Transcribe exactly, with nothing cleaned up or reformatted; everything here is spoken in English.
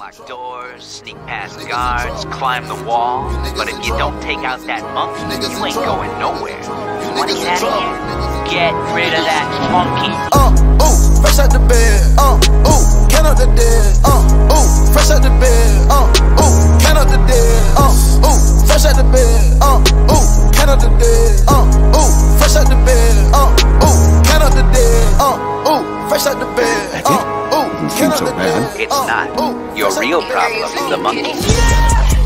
Lock doors, sneak past guards, climb the wall. But if you don't take out that monkey, you ain't going nowhere. You wanna get out of here? Get rid of that monkey. Uh, ooh, fresh out the bed. Uh, ooh, count up the dead. Uh, ooh, fresh out the bed. Uh, ooh, count up the dead. Uh, ooh, fresh out the bed. Uh, ooh, count up the dead. Uh, ooh, fresh out the bed. Uh, ooh, count up the dead. Uh, ooh, fresh out the bed. Uh, ooh, count up the dead. It's not. Your real problem is the monkey.